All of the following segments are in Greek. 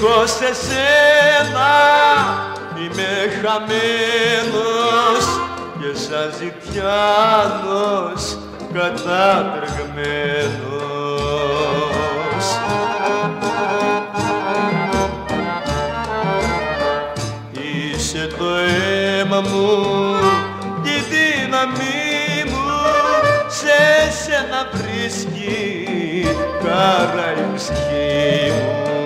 Δίχως εσένα είμαι χαμένος και σαν ζητιάνος κατατρεγμένος. Είσαι το αίμα μου και η δύναμή μου, σε σένα βρίσκει χαρά η ψυχή μου.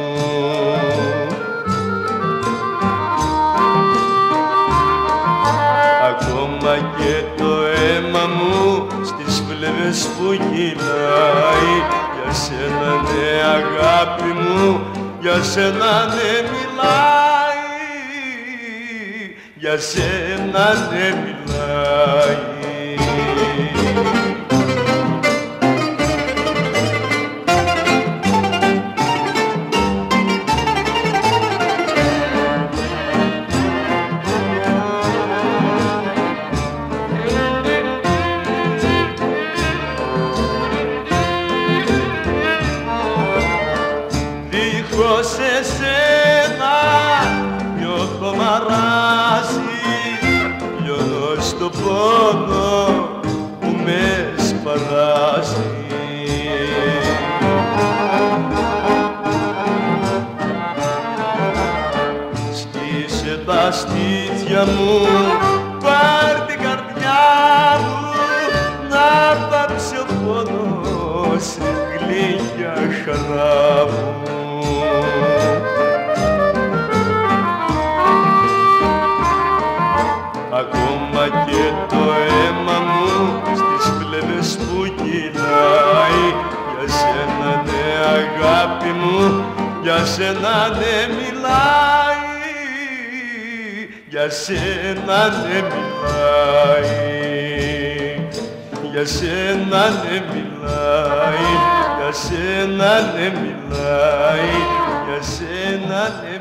Ακόμα και το αίμα μου στις φλέβες που κυλάει, για σένα ναι αγάπη μου, για σένα ναι μιλάει, για σένα ναι μιλάει. Δίχως εσένα νιώθω μαράζει, λιώνω στο πόνο που με σπαράζει. Σκίσε τα στήθια μου, πάρ' την καρδιά μου, να πάψει ο πόνος, γλυκιά χαρά μου. Ακόμα και το αίμα μου στις φλέβες που κυλάει, για σένα ναι αγάπη μου, για σένα ναι μιλάει, για σένα ναι μιλάει, για σένα ναι μιλάει, για σένα ναι μιλάει, για σένα ναι